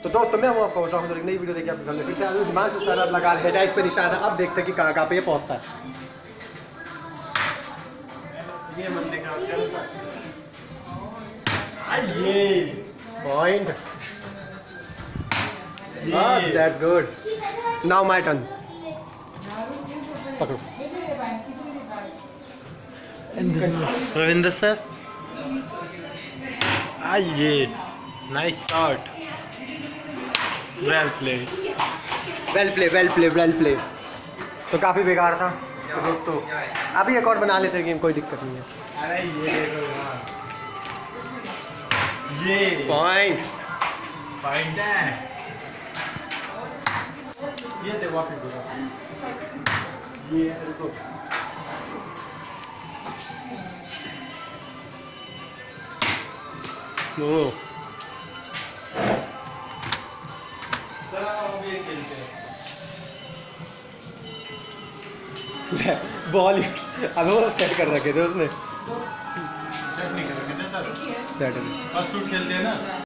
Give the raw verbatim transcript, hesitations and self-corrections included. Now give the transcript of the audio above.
तो दोस्तों मैं हूँ आपका राहुल, एक नई वीडियो देखिए आपके सामने फिर से आलू दिमाग से सारा लगा है डाइस पे निशाना। अब देखते हैं कि कहाँ कहाँ पे ये पहुँचता है। ये बंदे का ये point, that's good. Now my turn. पकड़ो रविंद्र सर। आइए, nice shot, well play well play well play well play. तो काफ़ी बेकार था। तो दोस्तों अभी एक और बना लेते हैं गेम, कोई दिक्कत नहीं है। अरे ये देखो यार, ये पॉइंट पॉइंट है। ये दे वापस दो, ये रुको। ओ बॉल अब वो सेट कर रखे थे उसने। सेट नहीं कर रखे थे सर, सेट फर्स्ट शूट खेलते हैं ना।